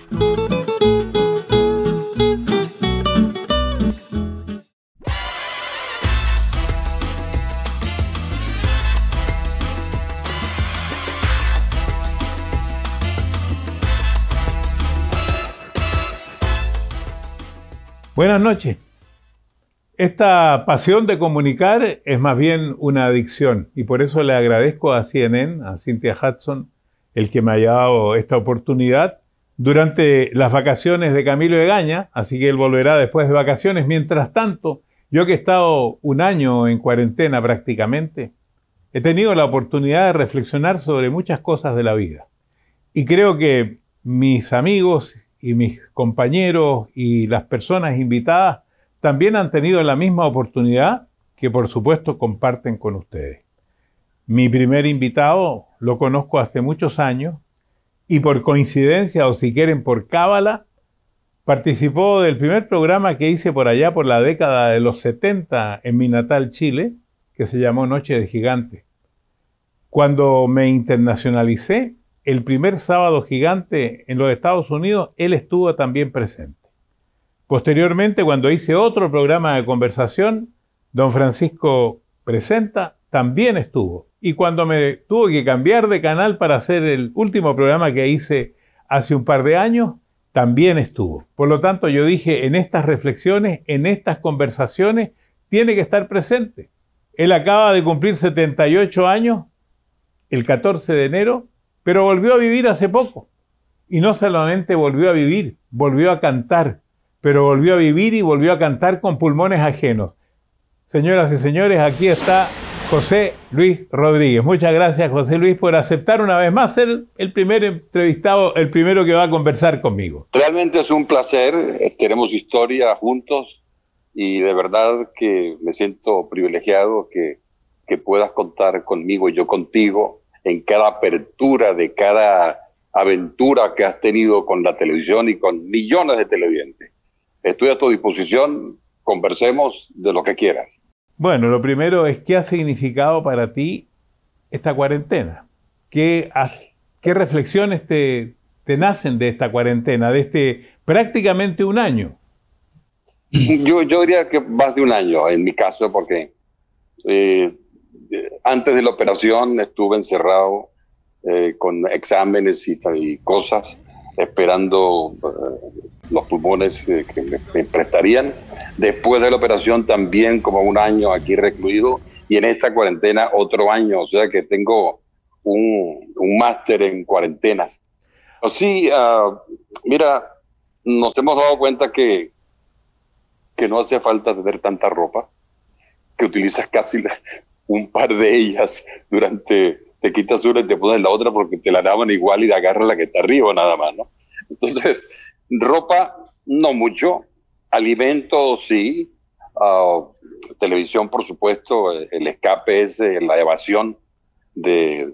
Buenas noches. Esta pasión de comunicar es más bien una adicción y por eso le agradezco a CNN, a Cynthia Hudson, el que me haya dado esta oportunidad durante las vacaciones de Camilo Egaña, así que él volverá después de vacaciones. Mientras tanto, yo que he estado un año en cuarentena prácticamente, he tenido la oportunidad de reflexionar sobre muchas cosas de la vida. Y creo que mis amigos y mis compañeros y las personas invitadas también han tenido la misma oportunidad que por supuesto comparten con ustedes. Mi primer invitado lo conozco hace muchos años y por coincidencia o si quieren por cábala, participó del primer programa que hice por allá por la década de los 70 en mi natal Chile, que se llamó Noche de Gigante. Cuando me internacionalicé, el primer sábado gigante en los Estados Unidos, él estuvo también presente. Posteriormente, cuando hice otro programa de conversación, don Francisco Presenta también estuvo. Y cuando me tuve que cambiar de canal para hacer el último programa que hice hace un par de años, también estuvo. Por lo tanto, yo dije, en estas reflexiones, en estas conversaciones, tiene que estar presente. Él acaba de cumplir 78 años, el 14 de enero, pero volvió a vivir hace poco. Y no solamente volvió a vivir, volvió a cantar, pero volvió a vivir y volvió a cantar con pulmones ajenos. Señoras y señores, aquí está José Luis Rodríguez. Muchas gracias, José Luis, por aceptar una vez más ser el primer entrevistado, el primero que va a conversar conmigo. Realmente es un placer, tenemos historia juntos y de verdad que me siento privilegiado que puedas contar conmigo y yo contigo en cada apertura de cada aventura que has tenido con la televisión y con millones de televidentes. Estoy a tu disposición, conversemos de lo que quieras. Bueno, lo primero es, ¿qué ha significado para ti esta cuarentena? ¿Qué reflexiones te nacen de esta cuarentena, de este prácticamente un año? Yo diría que más de un año en mi caso, porque antes de la operación estuve encerrado con exámenes y cosas, esperando los pulmones que me prestarían. Después de la operación también como un año aquí recluido y en esta cuarentena otro año, o sea que tengo un máster en cuarentenas. Así, mira, nos hemos dado cuenta que no hace falta tener tanta ropa, que utilizas casi un par de ellas te quitas una y te pones la otra porque te la daban igual y te agarras la que está arriba nada más, ¿no? Entonces, ropa no mucho, alimentos sí, televisión por supuesto, el escape es la evasión de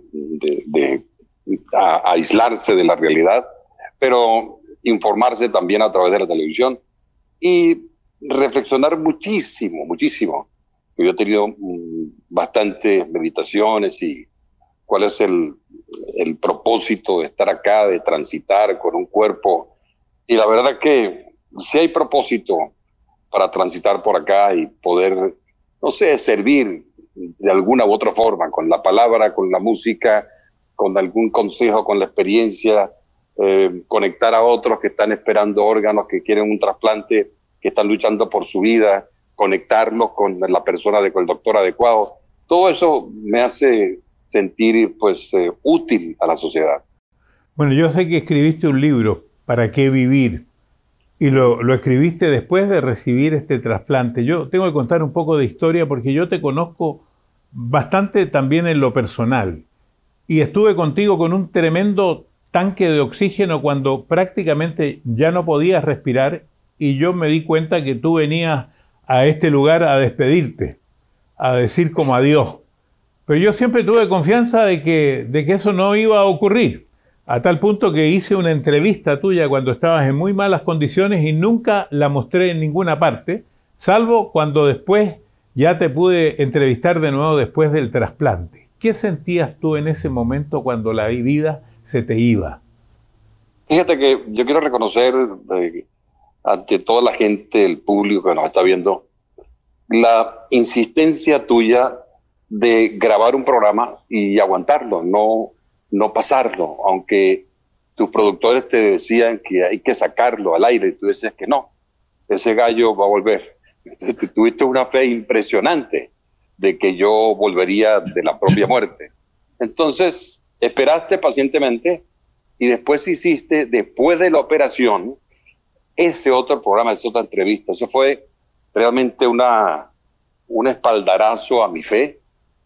aislarse de la realidad, pero informarse también a través de la televisión y reflexionar muchísimo. Yo he tenido bastantes meditaciones y cuál es el propósito de estar acá, de transitar con un cuerpo. Y la verdad que si hay propósito para transitar por acá y poder, no sé, servir de alguna u otra forma, con la palabra, con la música, con algún consejo, con la experiencia, conectar a otros que están esperando órganos, que quieren un trasplante, que están luchando por su vida, conectarlos con la persona, con el doctor adecuado. Todo eso me hace sentir pues útil a la sociedad. Bueno, yo sé que escribiste un libro, ¿Para qué vivir? Y lo escribiste después de recibir este trasplante. Yo tengo que contar un poco de historia porque yo te conozco bastante también en lo personal. Y estuve contigo con un tremendo tanque de oxígeno cuando prácticamente ya no podías respirar y yo me di cuenta que tú venías a este lugar a despedirte, a decir como adiós. Pero yo siempre tuve confianza de que eso no iba a ocurrir, a tal punto que hice una entrevista tuya cuando estabas en muy malas condiciones y nunca la mostré en ninguna parte, salvo cuando después ya te pude entrevistar de nuevo después del trasplante. ¿Qué sentías tú en ese momento cuando la vida se te iba? Fíjate que yo quiero reconocer ante toda la gente, el público que nos está viendo, la insistencia tuya de grabar un programa y aguantarlo, no pasarlo, aunque tus productores te decían que hay que sacarlo al aire y tú decías que no, ese gallo va a volver. Tuviste una fe impresionante de que yo volvería de la propia muerte. Entonces, esperaste pacientemente y después hiciste, después de la operación, ese otro programa, esa otra entrevista. Eso fue realmente un espaldarazo a mi fe.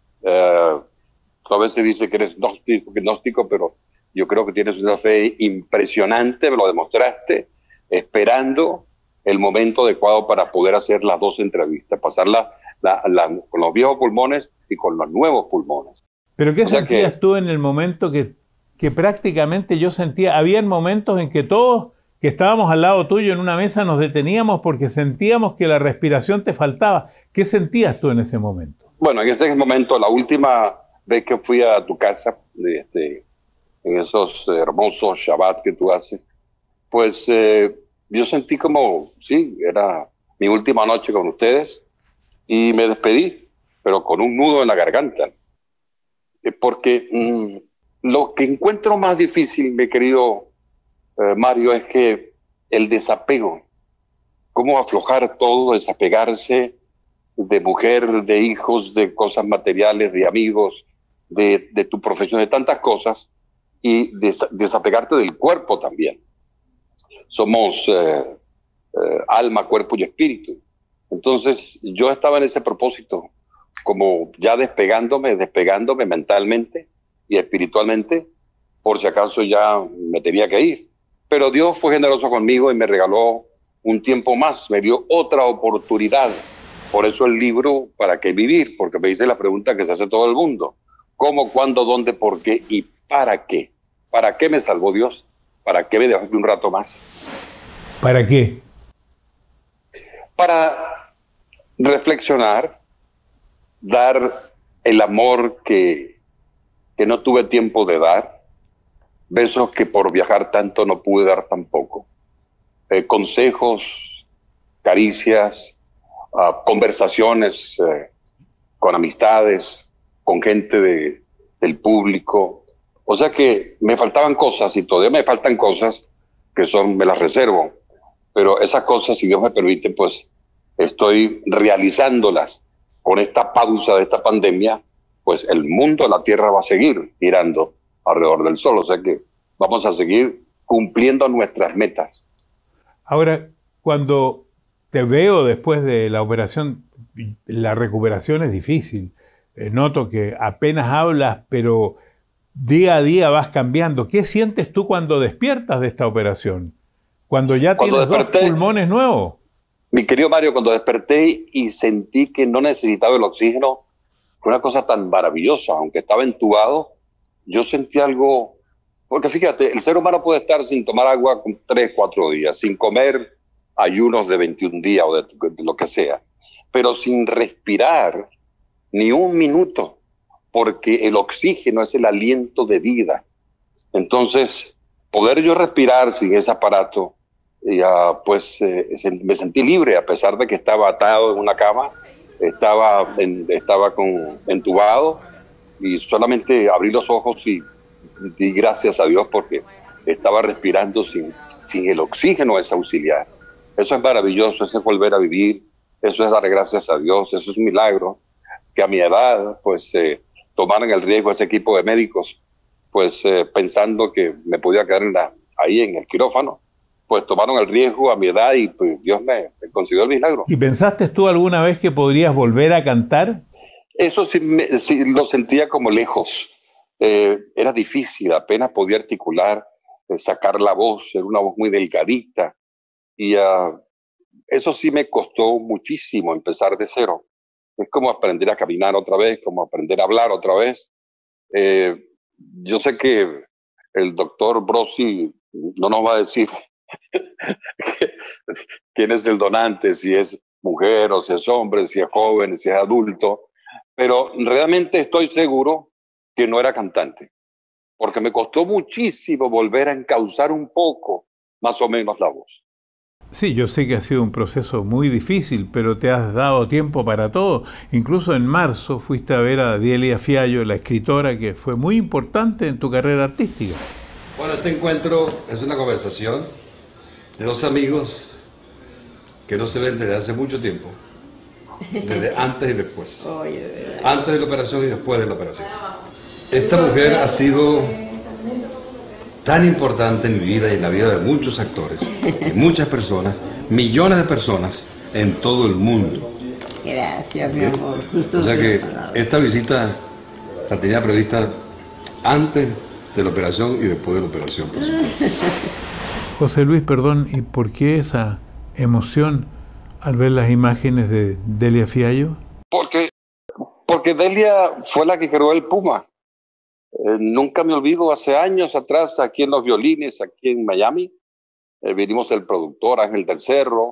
Tú a veces dices que eres gnóstico, pero yo creo que tienes una fe impresionante, me lo demostraste, esperando el momento adecuado para poder hacer las dos entrevistas, pasarla con los viejos pulmones y con los nuevos pulmones. Pero ¿qué O sea sentías tú en el momento que prácticamente yo sentía? Habían momentos en que todos que estábamos al lado tuyo en una mesa nos deteníamos porque sentíamos que la respiración te faltaba. ¿Qué sentías tú en ese momento? Bueno, en ese momento, la última vez que fui a tu casa, en esos hermosos Shabbat que tú haces, pues yo sentí como, sí, era mi última noche con ustedes y me despedí, pero con un nudo en la garganta. Porque lo que encuentro más difícil, mi querido Mario, es que el desapego, cómo aflojar todo, desapegarse de mujer, de hijos, de cosas materiales, de amigos, de tu profesión, de tantas cosas, y desapegarte del cuerpo también. Somos alma, cuerpo y espíritu. Entonces yo estaba en ese propósito, como ya despegándome mentalmente y espiritualmente, por si acaso ya me tenía que ir. Pero Dios fue generoso conmigo y me regaló un tiempo más, me dio otra oportunidad. Por eso el libro, ¿para qué vivir? Porque me dice la pregunta que se hace todo el mundo. ¿Cómo, cuándo, dónde, por qué y para qué? ¿Para qué me salvó Dios? ¿Para qué me dejó un rato más? ¿Para qué? Para reflexionar, dar el amor que no tuve tiempo de dar, besos que por viajar tanto no pude dar tampoco, consejos, caricias, conversaciones con amistades, con gente del público. O sea que me faltaban cosas y todavía me faltan cosas que me las reservo. Pero esas cosas, si Dios me permite, pues estoy realizándolas. Con esta pausa de esta pandemia, pues el mundo, la Tierra va a seguir girando alrededor del Sol. O sea que vamos a seguir cumpliendo nuestras metas. Ahora, cuando te veo después de la operación, la recuperación es difícil. Noto que apenas hablas, pero día a día vas cambiando. ¿Qué sientes tú cuando despiertas de esta operación? Cuando ya tienes dos pulmones nuevos. Mi querido Mario, cuando desperté y sentí que no necesitaba el oxígeno, fue una cosa tan maravillosa. Aunque estaba entubado, yo sentí algo. Porque fíjate, el ser humano puede estar sin tomar agua 3, 4 días, sin comer ayunos de 21 días o de lo que sea, pero sin respirar ni un minuto, porque el oxígeno es el aliento de vida. Entonces, poder yo respirar sin ese aparato, pues me sentí libre, a pesar de que estaba atado en una cama, estaba entubado, y solamente abrí los ojos y di gracias a Dios porque estaba respirando sin el oxígeno es auxiliar. Eso es maravilloso, eso es volver a vivir, eso es dar gracias a Dios, eso es un milagro. Que a mi edad, pues, tomaran el riesgo ese equipo de médicos, pues, pensando que me podía quedar ahí en el quirófano, pues tomaron el riesgo a mi edad y pues, Dios me concedió el milagro. ¿Y pensaste tú alguna vez que podrías volver a cantar? Eso sí lo sentía como lejos. Era difícil, apenas podía articular, sacar la voz, era una voz muy delgadita. Y eso sí me costó muchísimo empezar de cero. Es como aprender a caminar otra vez, como aprender a hablar otra vez. Yo sé que el doctor Brosi no nos va a decir quién es el donante, si es mujer o si es hombre, si es joven, si es adulto, pero realmente estoy seguro que no era cantante. porque me costó muchísimo volver a encauzar un poco, más o menos, la voz. Sí, yo sé que ha sido un proceso muy difícil, pero te has dado tiempo para todo. Incluso en marzo fuiste a ver a Delia Fiallo, la escritora, que fue muy importante en tu carrera artística. Bueno, este encuentro es una conversación de dos amigos que no se ven desde hace mucho tiempo, desde antes y después. Antes de la operación y después de la operación. Esta mujer ha sido tan importante en mi vida y en la vida de muchos actores, y muchas personas, millones de personas en todo el mundo. Gracias, mi amor. O sea que esta visita la tenía prevista antes de la operación y después de la operación. José Luis, perdón, ¿y por qué esa emoción al ver las imágenes de Delia Fiallo? Porque Delia fue la que creó el Puma. Nunca me olvido, hace años atrás, aquí en Los Violines, aquí en Miami, vinimos el productor Ángel del Cerro,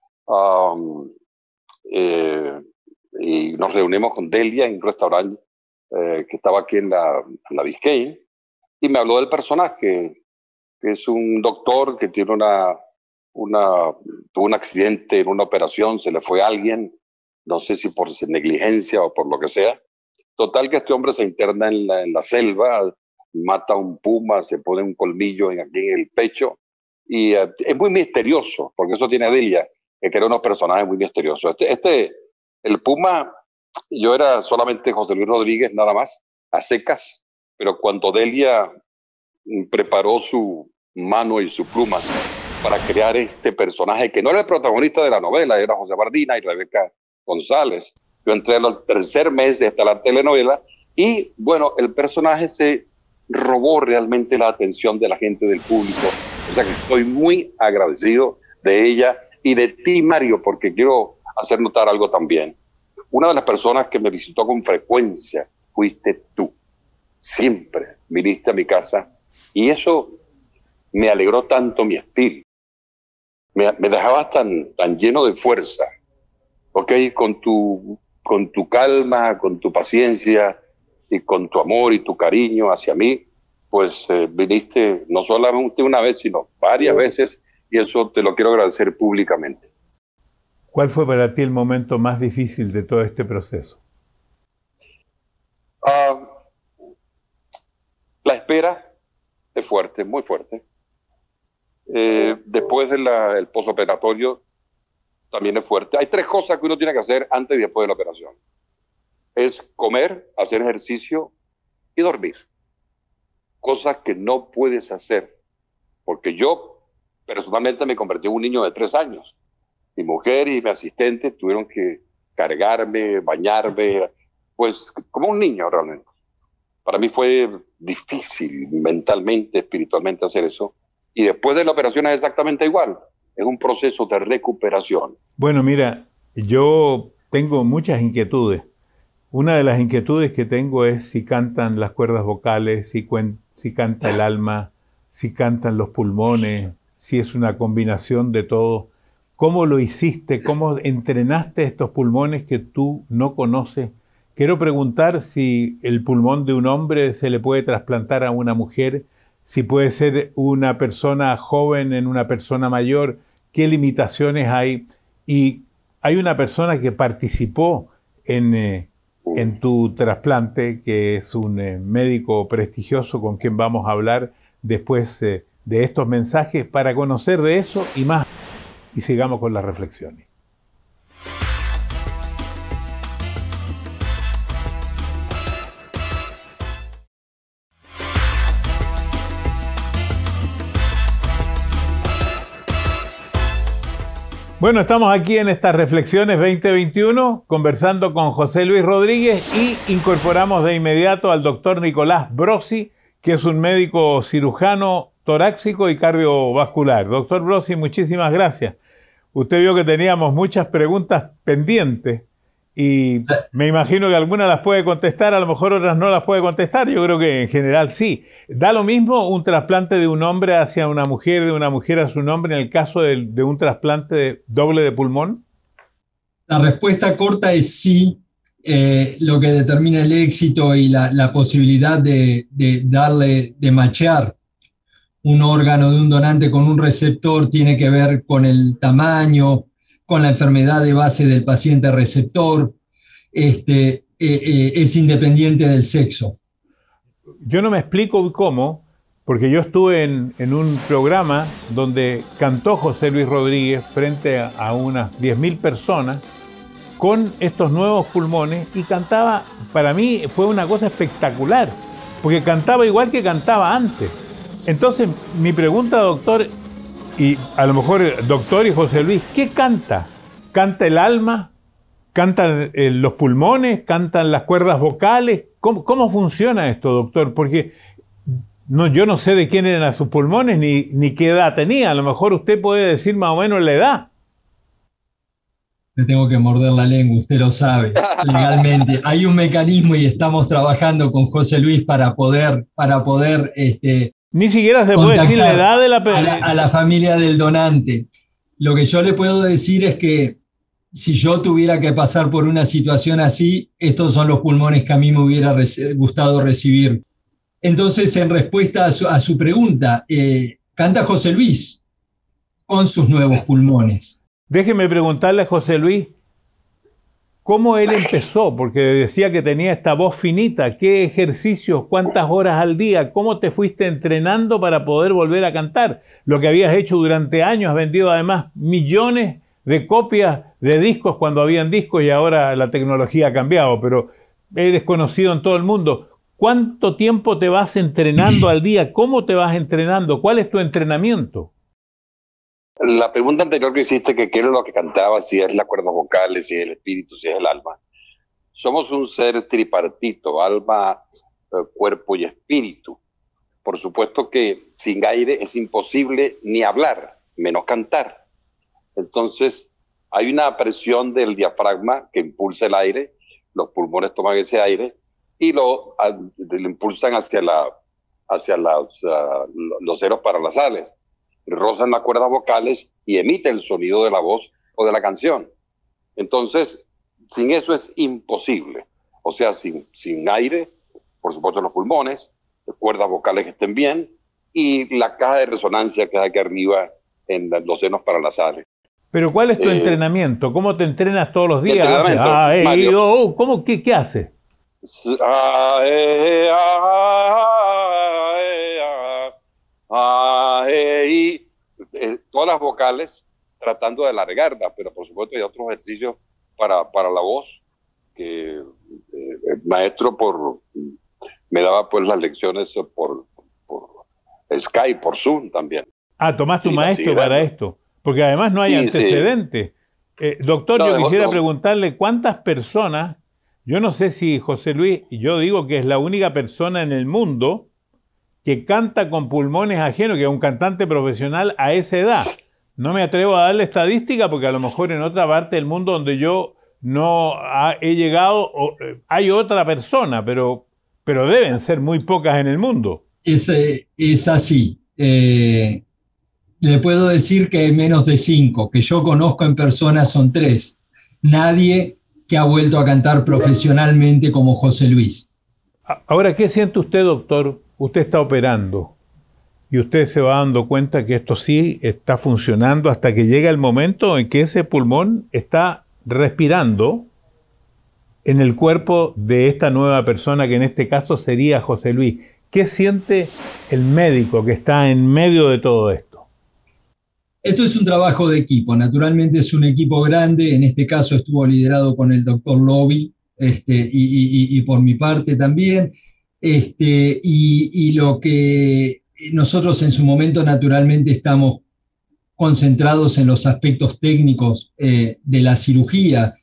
y nos reunimos con Delia en un restaurante que estaba aquí en la Biscayne, y me habló del personaje, que es un doctor que tiene tuvo un accidente en una operación, se le fue a alguien, no sé si por negligencia o por lo que sea. Total que este hombre se interna en la selva, mata a un puma, se pone un colmillo aquí en el pecho, y es muy misterioso, porque eso tiene Delia, que crea unos personajes muy misteriosos. El puma, yo era solamente José Luis Rodríguez, nada más, a secas, pero cuando Delia preparó su mano y su pluma para crear este personaje, que no era el protagonista de la novela, era José Bardina y Rebeca González. Yo entré al tercer mes de esta la telenovela y, bueno, el personaje se robó realmente la atención de la gente, del público. O sea que estoy muy agradecido de ella y de ti, Mario, porque quiero hacer notar algo también. Una de las personas que me visitó con frecuencia fuiste tú. Siempre viniste a mi casa y eso me alegró tanto mi espíritu. Me dejabas tan lleno de fuerza, ¿ok? Con tu calma, con tu paciencia y con tu amor y tu cariño hacia mí, pues viniste no solamente una vez, sino varias veces, y eso te lo quiero agradecer públicamente. ¿Cuál fue para ti el momento más difícil de todo este proceso? La espera es fuerte, muy fuerte. Después del posoperatorio también es fuerte. Hay tres cosas que uno tiene que hacer antes y después de la operación. Es comer, hacer ejercicio y dormir. Cosas que no puedes hacer. Porque yo personalmente me convertí en un niño de 3 años. Mi mujer y mi asistente tuvieron que cargarme, bañarme, pues como un niño realmente. Para mí fue difícil mentalmente, espiritualmente hacer eso. Y después de la operación es exactamente igual. Es un proceso de recuperación. Bueno, mira, yo tengo muchas inquietudes. Una de las inquietudes que tengo es si cantan las cuerdas vocales, si canta el alma, si cantan los pulmones, si es una combinación de todo. ¿Cómo lo hiciste? ¿Cómo entrenaste estos pulmones que tú no conoces? Quiero preguntar si el pulmón de un hombre se le puede trasplantar a una mujer, si puede ser una persona joven en una persona mayor, qué limitaciones hay. Y hay una persona que participó en tu trasplante, que es un médico prestigioso con quien vamos a hablar después de estos mensajes para conocer de eso y más. Y sigamos con las reflexiones. Bueno, estamos aquí en estas reflexiones 2021 conversando con José Luis Rodríguez y incorporamos de inmediato al doctor Nicolás Brosi, que es un médico cirujano torácico y cardiovascular. Doctor Brosi, muchísimas gracias. Usted vio que teníamos muchas preguntas pendientes y me imagino que algunas las puede contestar, a lo mejor otras no las puede contestar. Yo creo que en general sí. ¿Da lo mismo un trasplante de un hombre hacia una mujer, de una mujer a su hombre, en el caso de un trasplante doble de pulmón? La respuesta corta es sí. lo que determina el éxito y la posibilidad de machear un órgano de un donante con un receptor tiene que ver con el tamaño, con la enfermedad de base del paciente receptor, es independiente del sexo. Yo no me explico cómo, porque yo estuve en un programa donde cantó José Luis Rodríguez frente a unas 10.000 personas con estos nuevos pulmones y cantaba, para mí fue una cosa espectacular, porque cantaba igual que cantaba antes. Entonces, mi pregunta, doctor, y a lo mejor doctor y José Luis, ¿qué canta? ¿Canta el alma? ¿Cantan los pulmones? ¿Cantan las cuerdas vocales? ¿Cómo funciona esto, doctor? Porque yo no sé de quién eran sus pulmones ni qué edad tenía. A lo mejor usted puede decir más o menos la edad. Me tengo que morder la lengua, usted lo sabe, legalmente. Hay un mecanismo y estamos trabajando con José Luis para poder ni siquiera se puede decir la edad de a la familia del donante. Lo que yo le puedo decir es que si yo tuviera que pasar por una situación así, estos son los pulmones que a mí me hubiera gustado recibir. Entonces, en respuesta a su pregunta, canta José Luis con sus nuevos pulmones. Déjeme preguntarle a José Luis, ¿cómo él empezó? Porque decía que tenía esta voz finita. ¿Qué ejercicios? ¿Cuántas horas al día? ¿Cómo te fuiste entrenando para poder volver a cantar? Lo que habías hecho durante años, has vendido además millones de copias de discos cuando habían discos y ahora la tecnología ha cambiado, pero eres conocido en todo el mundo. ¿Cuánto tiempo te vas entrenando al día? ¿Cómo te vas entrenando? ¿Cuál es tu entrenamiento? La pregunta anterior que hiciste, que qué era lo que cantaba, si es las cuerdas vocales, si es el espíritu, si es el alma. Somos un ser tripartito, alma, cuerpo y espíritu. Por supuesto que sin aire es imposible ni hablar, menos cantar. Entonces, hay una presión del diafragma que impulsa el aire, los pulmones toman ese aire y lo impulsan hacia los ceros paranasales. Rozan las cuerdas vocales y emite el sonido de la voz o de la canción. Entonces, sin eso es imposible. O sea, sin aire, por supuesto los pulmones, cuerdas vocales que estén bien y la caja de resonancia que hay aquí arriba en los senos paranasales. Pero ¿cuál es tu entrenamiento? ¿Cómo te entrenas todos los días? ¿Qué haces? Todas las vocales tratando de alargarlas, pero por supuesto hay otros ejercicios para la voz que el maestro me daba pues las lecciones por Skype, por Zoom también. Ah, tomaste un maestro para esto, porque además no hay antecedentes. Doctor, yo quisiera preguntarle cuántas personas, yo no sé si José Luis, yo digo que es la única persona en el mundo que canta con pulmones ajenos, que es un cantante profesional a esa edad. No me atrevo a darle estadística porque a lo mejor en otra parte del mundo donde yo no he llegado, hay otra persona, pero deben ser muy pocas en el mundo. Es así. Le puedo decir que hay menos de 5, que yo conozco en persona son 3. Nadie que ha vuelto a cantar profesionalmente como José Luis. Ahora, ¿qué siente usted, doctor? Usted está operando y usted se va dando cuenta que esto sí está funcionando hasta que llega el momento en que ese pulmón está respirando en el cuerpo de esta nueva persona, que en este caso sería José Luis. ¿Qué siente el médico que está en medio de todo esto? Esto es un trabajo de equipo. Naturalmente es un equipo grande. En este caso estuvo liderado con el doctor Lobby y por mi parte también. Y lo que nosotros en su momento naturalmente estamos concentrados en los aspectos técnicos de la cirugía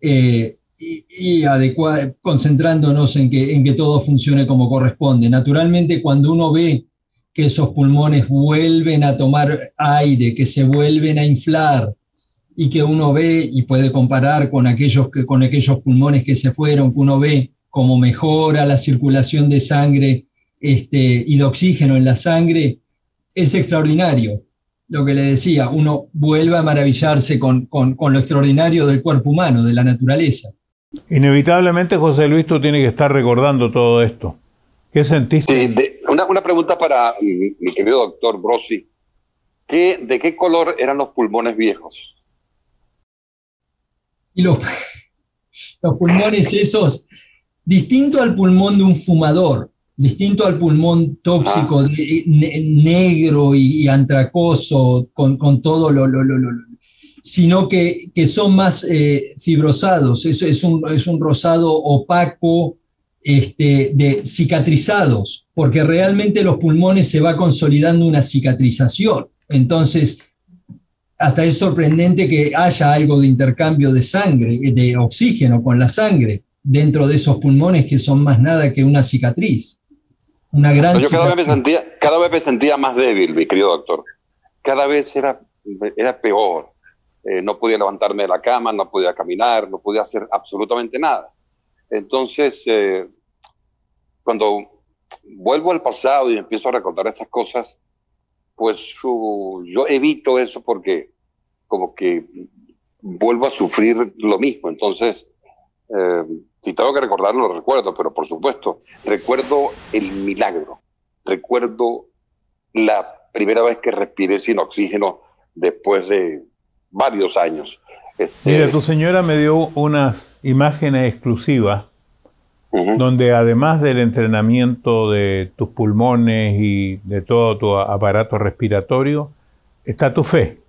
concentrándonos en que todo funcione como corresponde. Naturalmente, cuando uno ve que esos pulmones vuelven a tomar aire, que se vuelven a inflar y que uno ve y puede comparar con aquellos pulmones que se fueron, que uno ve cómo mejora la circulación de sangre y de oxígeno en la sangre, es extraordinario. Lo que le decía, uno vuelve a maravillarse con lo extraordinario del cuerpo humano, de la naturaleza. Inevitablemente, José Luis, tú tienes que estar recordando todo esto. ¿Qué sentiste? Sí, una pregunta para mi querido doctor Brosi. ¿De qué color eran los pulmones viejos? Y los pulmones esos, distinto al pulmón de un fumador, distinto al pulmón tóxico, negro y antracoso, con todo sino que son más fibrosados. Es un rosado opaco, de cicatrizados, porque realmente los pulmones se va consolidando una cicatrización. Entonces, hasta es sorprendente que haya algo de intercambio de sangre, de oxígeno con la sangre, dentro de esos pulmones que son más nada que una cicatriz. Una gran Yo cada vez me sentía más débil, mi querido doctor. Cada vez era peor. No podía levantarme de la cama, no podía caminar, no podía hacer absolutamente nada. Entonces, cuando vuelvo al pasado y empiezo a recordar estas cosas, pues yo evito eso porque como que vuelvo a sufrir lo mismo. Entonces, si tengo que recordarlo, lo recuerdo, pero por supuesto, recuerdo el milagro. Recuerdo la primera vez que respiré sin oxígeno después de varios años. Mira, tu señora me dio unas imágenes exclusivas donde además del entrenamiento de tus pulmones y de todo tu aparato respiratorio, está tu fe.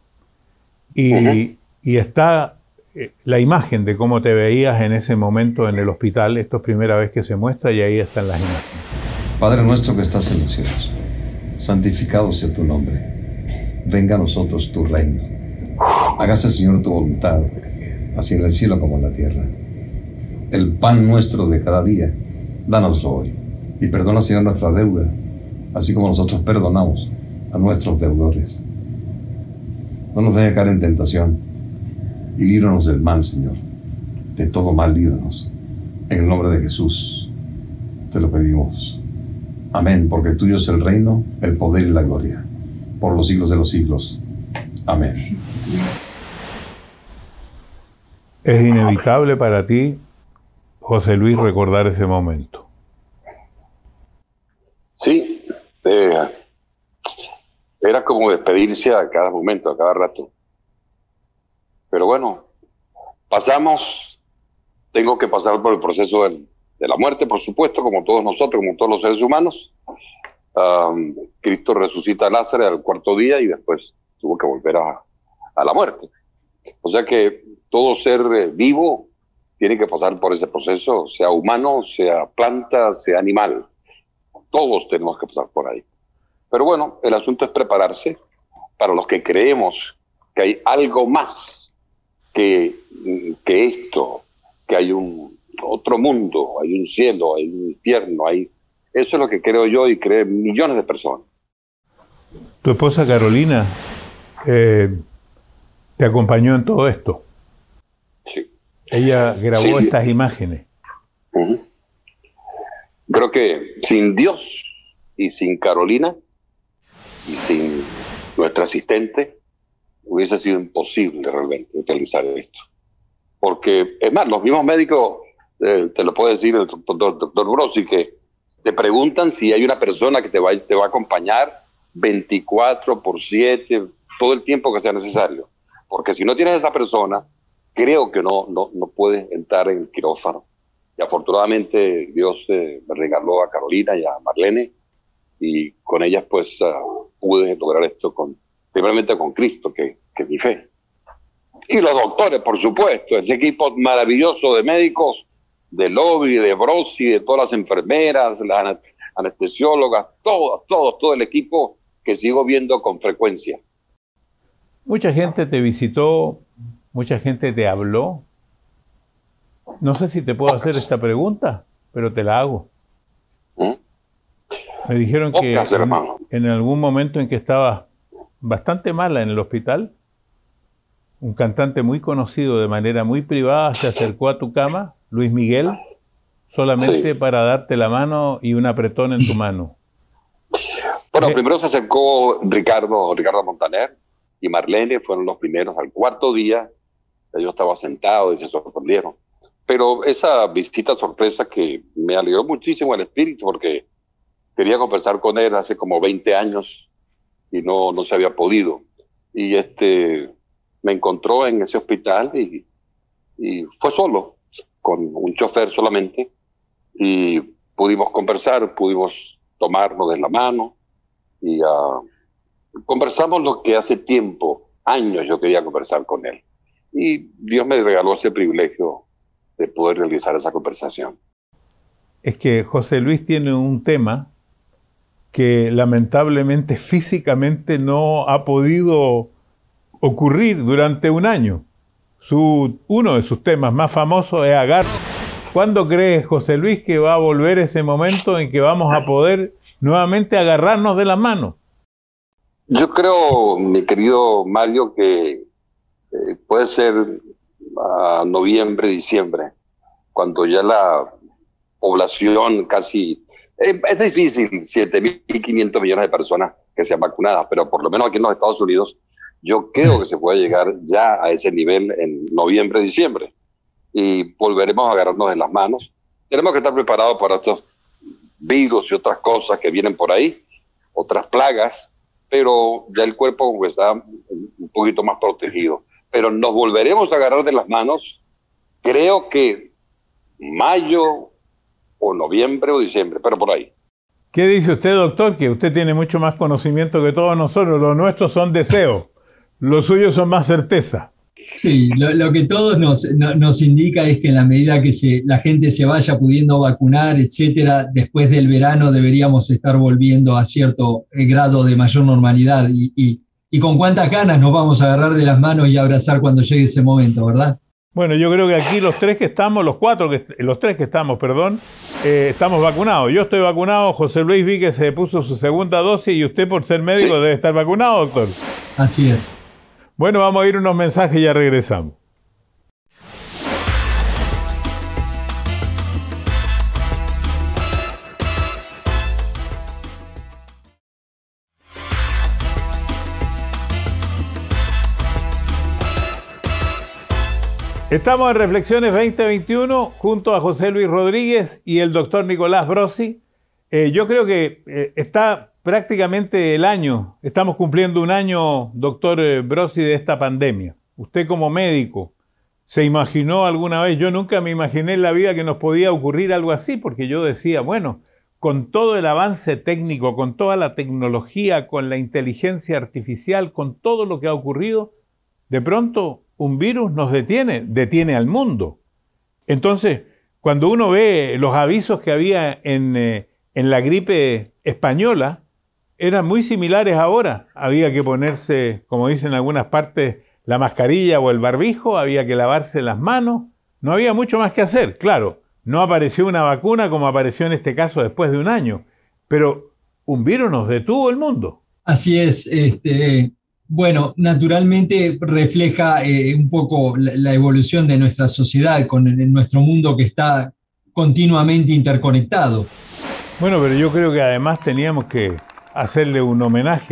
Y está la imagen de cómo te veías en ese momento en el hospital. Esto es primera vez que se muestra y ahí están las imágenes. Padre nuestro que estás en los cielos, santificado sea tu nombre. Venga a nosotros tu reino. Hágase, Señor, tu voluntad, así en el cielo como en la tierra. El pan nuestro de cada día, dánoslo hoy. Y perdona, Señor, nuestra deuda, así como nosotros perdonamos a nuestros deudores. No nos dejes caer en tentación, y líbranos del mal, Señor. De todo mal, líbranos. En el nombre de Jesús, te lo pedimos. Amén, porque tuyo es el reino, el poder y la gloria, por los siglos de los siglos. Amén. Es inevitable para ti, José Luis, recordar ese momento. Sí, era como despedirse a cada momento, a cada rato. Pero bueno, tengo que pasar por el proceso de la muerte, por supuesto, como todos nosotros, como todos los seres humanos. Cristo resucita a Lázaro al cuarto día y después tuvo que volver a la muerte. O sea que todo ser vivo tiene que pasar por ese proceso, sea humano, sea planta, sea animal. Todos tenemos que pasar por ahí. Pero bueno, el asunto es prepararse para los que creemos que hay algo más que esto, que hay otro mundo, hay un cielo, hay un infierno, eso es lo que creo yo y creen millones de personas. Tu esposa Carolina te acompañó en todo esto. Sí. Ella grabó estas imágenes. Creo que sin Dios y sin Carolina y sin nuestra asistente hubiese sido imposible realmente utilizar esto. Porque, es más, los mismos médicos, te lo puede decir el doctor Brosi, que te preguntan si hay una persona que te va a acompañar 24/7, todo el tiempo que sea necesario. Porque si no tienes esa persona, creo que no puedes entrar en el quirófano. Y afortunadamente Dios me regaló a Carolina y a Marlene, y con ellas pues pude lograr esto primeramente con Cristo, que es mi fe. Y los doctores, por supuesto, ese equipo maravilloso de médicos, de Lobby, de Brosi, de todas las enfermeras, las anestesiólogas, todo el equipo que sigo viendo con frecuencia. Mucha gente te visitó, mucha gente te habló. No sé si te puedo hacer esta pregunta, pero te la hago. Me dijeron que en algún momento en que estabas bastante mala en el hospital, un cantante muy conocido de manera muy privada se acercó a tu cama, Luis Miguel, solamente para darte la mano y un apretón en tu mano. Bueno, primero se acercó Ricardo Montaner y Marlene, fueron los primeros. Al cuarto día, yo estaba sentado y se sorprendieron. Pero esa visita sorpresa que me alegró muchísimo el espíritu, porque quería conversar con él hace como 20 años y no se había podido. Y me encontró en ese hospital y fue solo, con un chofer solamente, y pudimos conversar, pudimos tomarnos de la mano y conversamos lo que hace tiempo, años yo quería conversar con él. Y Dios me regaló ese privilegio de poder realizar esa conversación. Es que José Luis tiene un tema que lamentablemente físicamente no ha podido ocurrir durante un año. Uno de sus temas más famosos es agarre. ¿Cuándo cree José Luis que va a volver ese momento en que vamos a poder nuevamente agarrarnos de las manos? Yo creo, mi querido Mario, que puede ser a noviembre, diciembre, cuando ya la población casi... es difícil, 7.500 millones de personas que sean vacunadas, pero por lo menos aquí en los Estados Unidos yo creo que se puede llegar ya a ese nivel en noviembre, diciembre, y volveremos a agarrarnos de las manos. Tenemos que estar preparados para estos virus y otras cosas que vienen por ahí, otras plagas, pero ya el cuerpo está un poquito más protegido. Pero nos volveremos a agarrar de las manos, creo que mayo o noviembre o diciembre, pero por ahí. ¿Qué dice usted, doctor? Que usted tiene mucho más conocimiento que todos nosotros. Los nuestros son deseos, los suyos son más certeza. Sí, lo que todos nos indica es que en la medida que la gente se vaya pudiendo vacunar, etcétera, después del verano deberíamos estar volviendo a cierto grado de mayor normalidad. Y con cuántas ganas nos vamos a agarrar de las manos y abrazar cuando llegue ese momento, ¿verdad? Bueno, yo creo que aquí los tres que estamos, estamos vacunados. Yo estoy vacunado, José Luis vi que se puso su segunda dosis y usted por ser médico debe estar vacunado, doctor. Así es. Bueno, vamos a ir unos mensajes y ya regresamos. Estamos en Reflexiones 2021 junto a José Luis Rodríguez y el doctor Nicolás Brosi. Yo creo que está prácticamente el año, estamos cumpliendo un año, doctor Brosi, de esta pandemia. Usted como médico, ¿se imaginó alguna vez? Yo nunca me imaginé en la vida que nos podía ocurrir algo así, porque yo decía, bueno, con todo el avance técnico, con toda la tecnología, con la inteligencia artificial, con todo lo que ha ocurrido, de pronto un virus nos detiene al mundo. Entonces, cuando uno ve los avisos que había en la gripe española, eran muy similares ahora. Había que ponerse, como dicen en algunas partes, la mascarilla o el barbijo, había que lavarse las manos, no había mucho más que hacer. Claro, no apareció una vacuna como apareció en este caso después de un año, pero un virus nos detuvo el mundo. Así es. Bueno, naturalmente refleja un poco la evolución de nuestra sociedad con nuestro mundo que está continuamente interconectado. Bueno, pero yo creo que además tenemos que hacerle un homenaje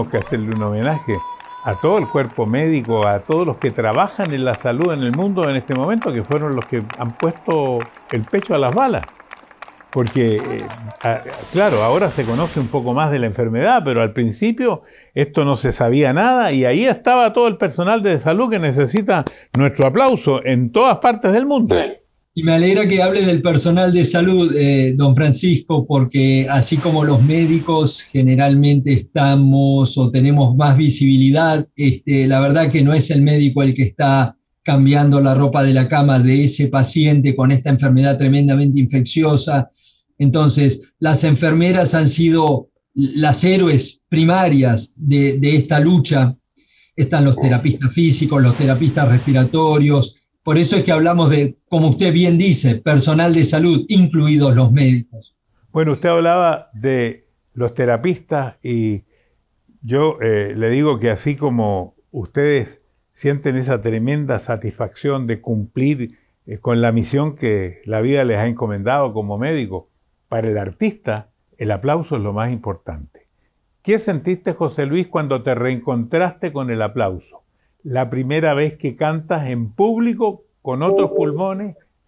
a todo el cuerpo médico, a todos los que trabajan en la salud en el mundo en este momento, que fueron los que han puesto el pecho a las balas. Porque, claro, ahora se conoce un poco más de la enfermedad, pero al principio esto no se sabía nada y ahí estaba todo el personal de salud que necesita nuestro aplauso en todas partes del mundo. Y me alegra que hable del personal de salud, don Francisco, porque así como los médicos generalmente estamos o tenemos más visibilidad, la verdad que no es el médico el que está cambiando la ropa de la cama de ese paciente con esta enfermedad tremendamente infecciosa. Entonces, las enfermeras han sido las héroes primarias de esta lucha. Están los terapistas físicos, los terapistas respiratorios. Por eso es que hablamos de, como usted bien dice, personal de salud, incluidos los médicos. Bueno, usted hablaba de los terapistas y yo le digo que así como ustedes sienten esa tremenda satisfacción de cumplir con la misión que la vida les ha encomendado como médicos, para el artista el aplauso es lo más importante. ¿Qué sentiste, José Luis, cuando te reencontraste con el aplauso? La primera vez que cantas en público con otros pulmones,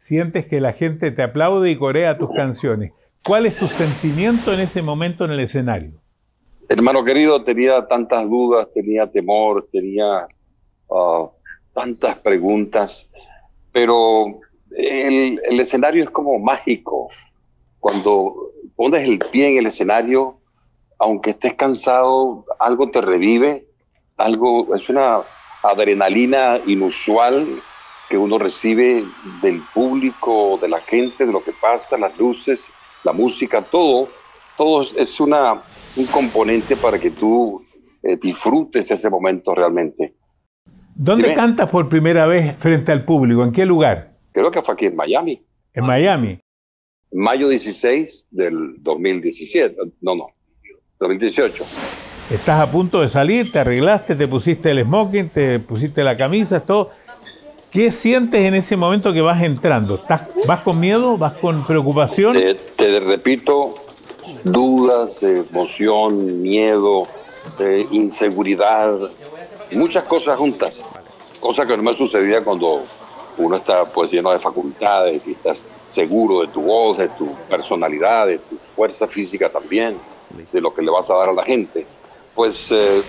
sientes que la gente te aplaude y corea tus canciones. ¿Cuál es tu sentimiento en ese momento en el escenario? Hermano querido, tenía tantas dudas, tenía temor, tenía tantas preguntas, pero el escenario es como mágico. Cuando pones el pie en el escenario, aunque estés cansado, algo te revive, es una adrenalina inusual que uno recibe del público, de la gente, de lo que pasa, las luces, la música, todo es un componente para que tú disfrutes ese momento realmente. ¿Dónde cantas por primera vez frente al público? ¿En qué lugar? Creo que fue aquí en Miami. ¿En Miami? Mayo 16 del 2017. No, 2018. Estás a punto de salir, te arreglaste, te pusiste el smoking, te pusiste la camisa, todo. ¿Qué sientes en ese momento que vas entrando? ¿Vas con miedo? ¿Vas con preocupación? Te repito, dudas, emoción, miedo, inseguridad, muchas cosas juntas. Cosa que no me sucedía cuando uno está pues lleno de facultades y estás seguro de tu voz, de tu personalidad, de tu fuerza física también, de lo que le vas a dar a la gente. Pues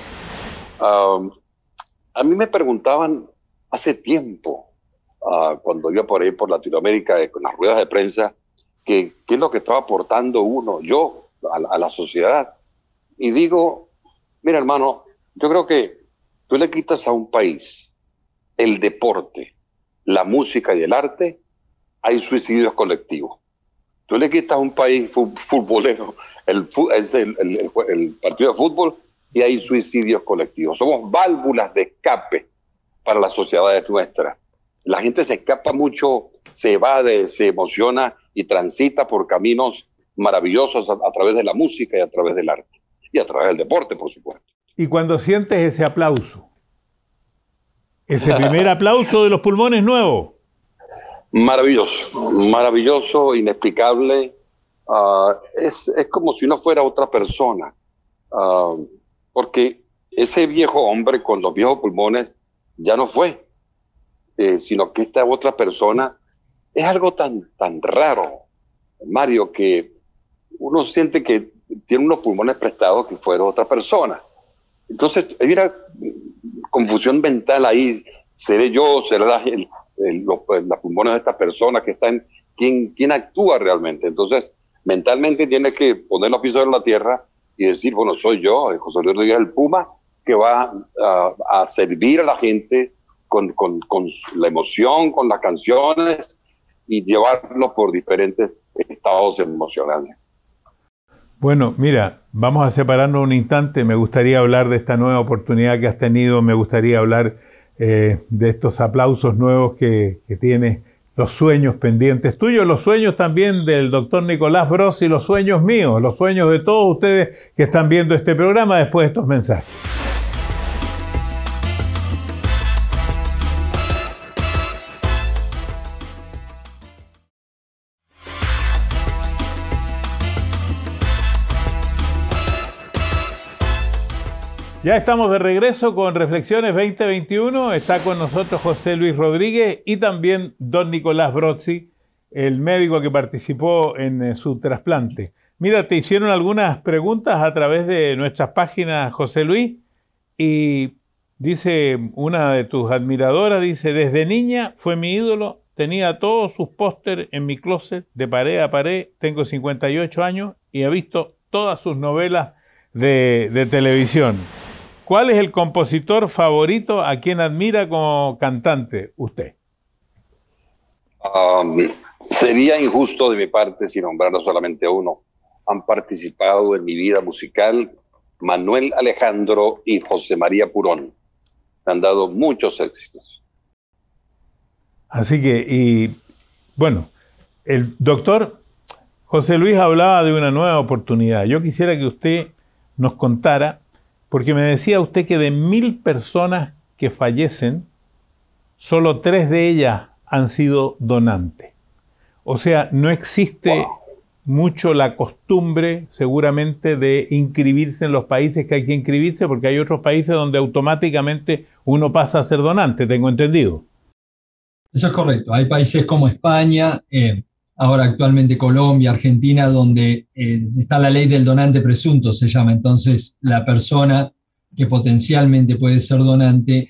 a mí me preguntaban hace tiempo, cuando iba por ahí por Latinoamérica con las ruedas de prensa, qué es lo que estaba aportando yo a la sociedad. Y digo, mira hermano, yo creo que tú le quitas a un país el deporte, la música y el arte, hay suicidios colectivos. Tú le quitas a un país futbolero el partido de fútbol y hay suicidios colectivos. Somos válvulas de escape para las sociedades nuestras. La gente se escapa mucho, se evade, se emociona y transita por caminos maravillosos a través de la música y a través del arte. Y a través del deporte, por supuesto. Y cuando sientes ese aplauso, ese primer aplauso de los pulmones nuevos. Maravilloso, maravilloso, inexplicable. Es como si uno fuera otra persona. Porque ese viejo hombre con los viejos pulmones ya no fue. Sino que esta otra persona es algo tan raro, Mario, que uno siente que tiene unos pulmones prestados que fuera otra persona. Entonces, hay una confusión mental ahí. ¿Seré yo? ¿Será los pulmones de esta persona que está en... ¿Quién actúa realmente? Entonces, mentalmente tienes que poner los pies en la tierra y decir, bueno, soy yo, José Luis Rodríguez el Puma, que va a servir a la gente con la emoción, con las canciones y llevarlos por diferentes estados emocionales. Bueno, mira, vamos a separarnos un instante. Me gustaría hablar de esta nueva oportunidad que has tenido. Me gustaría hablar de estos aplausos nuevos que tienes, los sueños pendientes tuyos, los sueños también del doctor Nicolás Bros y los sueños míos, los sueños de todos ustedes que están viendo este programa después de estos mensajes. Ya estamos de regreso con Reflexiones 2021. Está con nosotros José Luis Rodríguez y también don Nicolás Brozzi, el médico que participó en su trasplante. Mira, te hicieron algunas preguntas a través de nuestras páginas, José Luis, y dice una de tus admiradoras, dice, desde niña fue mi ídolo, tenía todos sus pósteres en mi closet de pared a pared, tengo 58 años y he visto todas sus novelas de televisión. ¿Cuál es el compositor favorito a quien admira como cantante usted? Sería injusto de mi parte si nombrara solamente a uno. Han participado en mi vida musical Manuel Alejandro y José María Purón. Han dado muchos éxitos. Así que, y bueno, el doctor José Luis hablaba de una nueva oportunidad. Yo quisiera que usted nos contara, porque me decía usted que de 1000 personas que fallecen, solo 3 de ellas han sido donantes. O sea, no existe mucho la costumbre, seguramente, de inscribirse en los países que hay que inscribirse, porque hay otros países donde automáticamente uno pasa a ser donante, tengo entendido. Eso es correcto. Hay países como España, ahora actualmente Colombia, Argentina, donde está la ley del donante presunto, se llama. Entonces, la persona que potencialmente puede ser donante,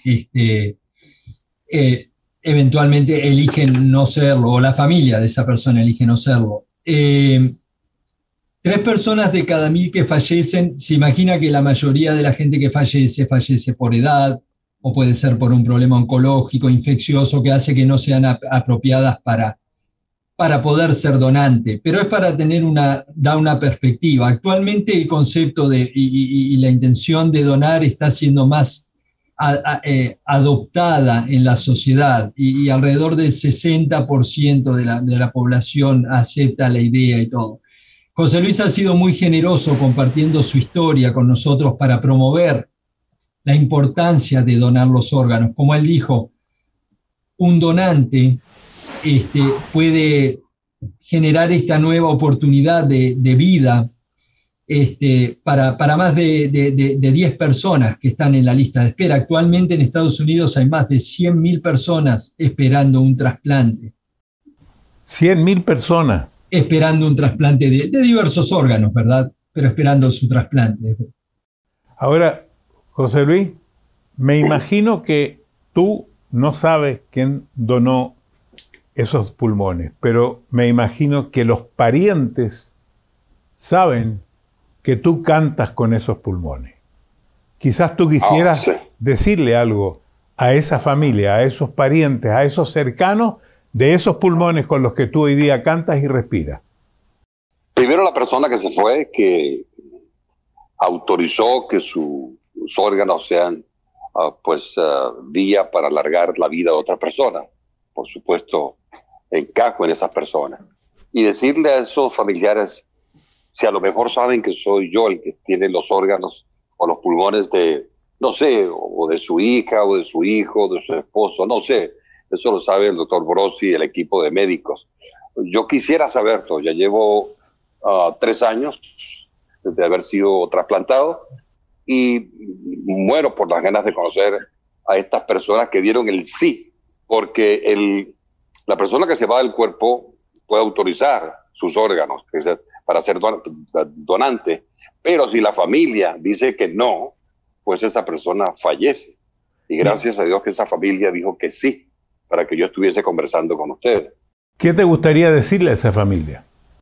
eventualmente eligen no serlo, o la familia de esa persona elige no serlo. 3 personas de cada 1000 que fallecen, se imagina que la mayoría de la gente que fallece por edad, o puede ser por un problema oncológico, infeccioso, que hace que no sean apropiadas para poder ser donante, pero es para tener da una perspectiva. Actualmente el concepto y la intención de donar está siendo más adoptada en la sociedad, y alrededor del 60% de la población acepta la idea y todo. José Luis ha sido muy generoso compartiendo su historia con nosotros para promover la importancia de donar los órganos. Como él dijo, un donante puede generar esta nueva oportunidad de vida para más de 10 personas que están en la lista de espera. Actualmente en Estados Unidos hay más de 100.000 personas esperando un trasplante. 100.000 personas. Esperando un trasplante de diversos órganos, ¿verdad? Pero esperando su trasplante. Ahora, José Luis, me imagino que tú no sabes quién donó esos pulmones, pero me imagino que los parientes saben que tú cantas con esos pulmones. Quizás tú quisieras decirle algo a esa familia, a esos parientes, a esos cercanos de esos pulmones con los que tú hoy día cantas y respiras. Primero, la persona que se fue, que autorizó que sus órganos sean vía para alargar la vida de otra persona. Por supuesto, encajo en esas personas. Y decirle a esos familiares, si a lo mejor saben que soy yo el que tiene los órganos o los pulmones de, no sé, o de su hija, o de su hijo, de su esposo, no sé. Eso lo sabe el doctor Brossi y el equipo de médicos. Yo quisiera saberlo. Ya llevo 3 años de haber sido trasplantado y muero por las ganas de conocer a estas personas que dieron el sí, porque la persona que se va del cuerpo puede autorizar sus órganos para ser donante, pero si la familia dice que no, pues esa persona fallece. Y gracias a Dios que esa familia dijo que sí, para que yo estuviese conversando con ustedes. ¿Qué te gustaría decirle a esa familia?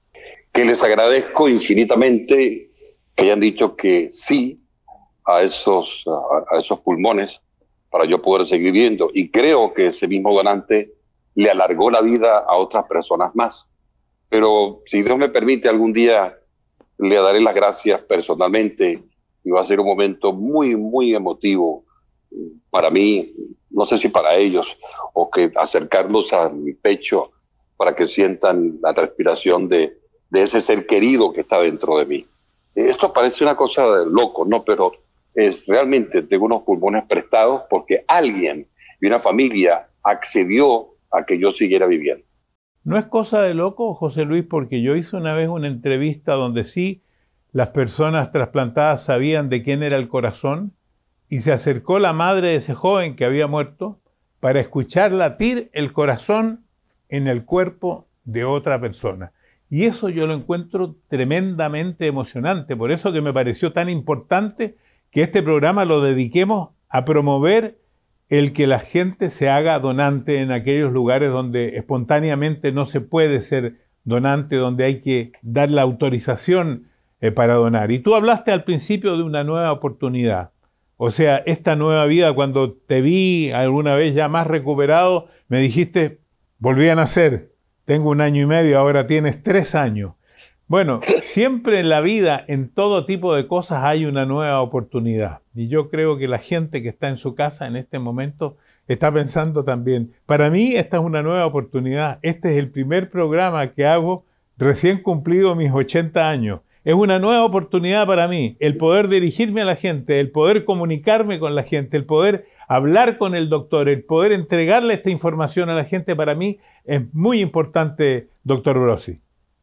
Que les agradezco infinitamente que hayan dicho que sí a esos pulmones para yo poder seguir viviendo. Y creo que ese mismo donante le alargó la vida a otras personas más. Pero si Dios me permite, algún día le daré las gracias personalmente y va a ser un momento muy, muy emotivo para mí, no sé si para ellos, o que acercarlos a mi pecho para que sientan la respiración de ese ser querido que está dentro de mí. Esto parece una cosa de loco, ¿no? Pero realmente tengo unos pulmones prestados porque alguien y una familia accedió a que yo siguiera viviendo. No es cosa de loco, José Luis, porque yo hice una vez una entrevista donde sí las personas trasplantadas sabían de quién era el corazón, y se acercó la madre de ese joven que había muerto para escuchar latir el corazón en el cuerpo de otra persona. Y eso yo lo encuentro tremendamente emocionante. Por eso que me pareció tan importante que este programa lo dediquemos a promover el que la gente se haga donante en aquellos lugares donde espontáneamente no se puede ser donante, donde hay que dar la autorización para donar. Y tú hablaste al principio de una nueva oportunidad. O sea, esta nueva vida, cuando te vi alguna vez ya más recuperado, me dijiste, volví a nacer, tengo 1 año y medio, ahora tienes 3 años. Bueno, siempre en la vida, en todo tipo de cosas, hay una nueva oportunidad. Y yo creo que la gente que está en su casa en este momento está pensando también, para mí esta es una nueva oportunidad. Este es el primer programa que hago recién cumplido mis 80 años. Es una nueva oportunidad para mí, el poder dirigirme a la gente, el poder comunicarme con la gente, el poder hablar con el doctor, el poder entregarle esta información a la gente, para mí es muy importante, doctor Brossi.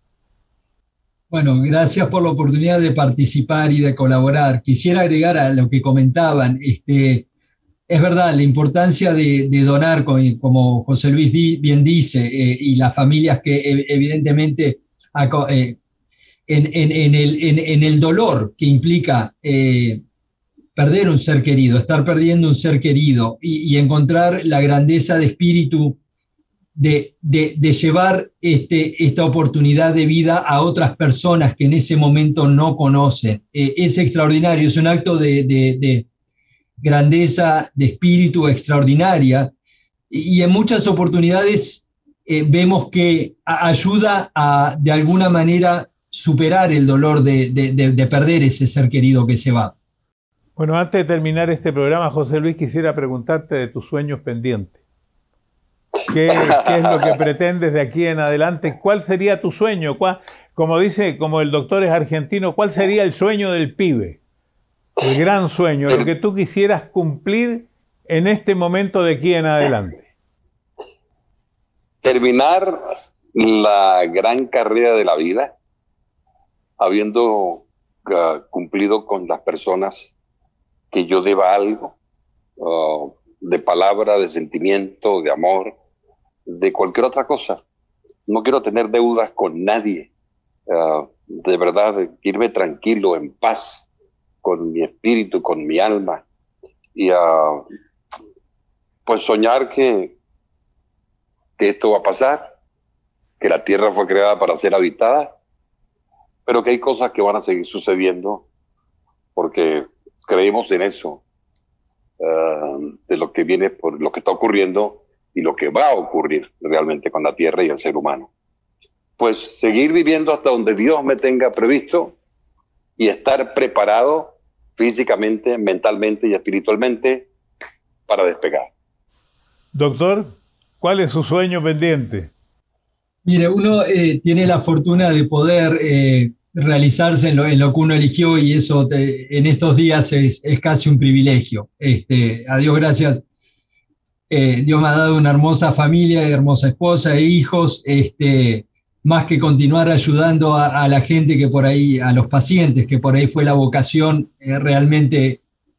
Bueno, gracias por la oportunidad de participar y de colaborar. Quisiera agregar a lo que comentaban, es verdad, la importancia de donar, como José Luis bien dice, y las familias que evidentemente en el dolor que implica perder un ser querido, estar perdiendo un ser querido y encontrar la grandeza de espíritu de llevar esta oportunidad de vida a otras personas que en ese momento no conocen. Es extraordinario, es un acto de grandeza de espíritu extraordinaria y en muchas oportunidades vemos que ayuda a de alguna manera superar el dolor de perder ese ser querido que se va. Bueno, antes de terminar este programa, José Luis, quisiera preguntarte de tus sueños pendientes. ¿Qué es lo que pretendes de aquí en adelante? ¿Cuál sería tu sueño? Como el doctor es argentino, ¿cuál sería el sueño del pibe? El gran sueño, lo que tú quisieras cumplir en este momento de aquí en adelante. Terminar la gran carrera de la vida, habiendo cumplido con las personas que yo deba algo, de palabra, de sentimiento, de amor, de cualquier otra cosa. No quiero tener deudas con nadie. De verdad, irme tranquilo, en paz, con mi espíritu, con mi alma. Y pues soñar que esto va a pasar, que la tierra fue creada para ser habitada, pero que hay cosas que van a seguir sucediendo porque creemos en eso, de lo que viene, por lo que está ocurriendo y lo que va a ocurrir realmente con la tierra y el ser humano. Pues seguir viviendo hasta donde Dios me tenga previsto y estar preparado físicamente, mentalmente y espiritualmente para despegar. Doctor, ¿cuál es su sueño pendiente? Mire, uno tiene la fortuna de poder realizarse en lo que uno eligió y eso en estos días es casi un privilegio. A Dios gracias, Dios me ha dado una hermosa familia, hermosa esposa e hijos, más que continuar ayudando a la gente que por ahí, a los pacientes, que por ahí fue la vocación realmente.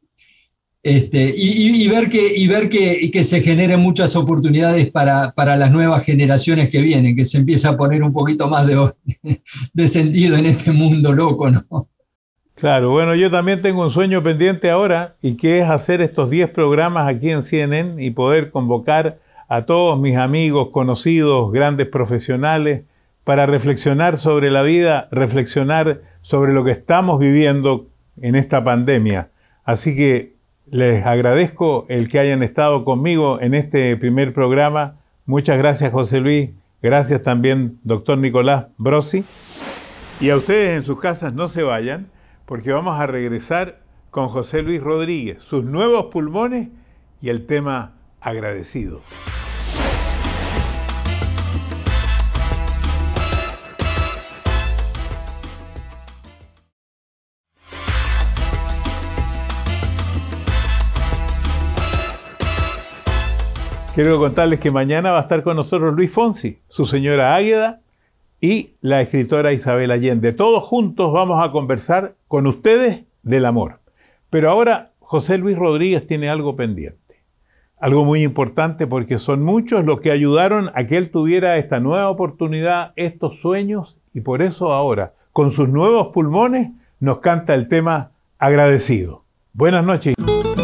Y ver que se generen muchas oportunidades para las nuevas generaciones que vienen, que se empieza a poner un poquito más de sentido en este mundo loco, ¿no? Claro, bueno, yo también tengo un sueño pendiente ahora y que es hacer estos 10 programas aquí en CNN y poder convocar a todos mis amigos, conocidos, grandes profesionales para reflexionar sobre la vida, reflexionar sobre lo que estamos viviendo en esta pandemia. Así que les agradezco el que hayan estado conmigo en este primer programa. Muchas gracias, José Luis. Gracias también, doctor Nicolás Brosi. Y a ustedes en sus casas no se vayan, porque vamos a regresar con José Luis Rodríguez, sus nuevos pulmones y el tema agradecido. Quiero contarles que mañana va a estar con nosotros Luis Fonsi, su señora Águeda y la escritora Isabel Allende. Todos juntos vamos a conversar con ustedes del amor. Pero ahora José Luis Rodríguez tiene algo pendiente. Algo muy importante porque son muchos los que ayudaron a que él tuviera esta nueva oportunidad, estos sueños, y por eso ahora, con sus nuevos pulmones, nos canta el tema agradecido. Buenas noches.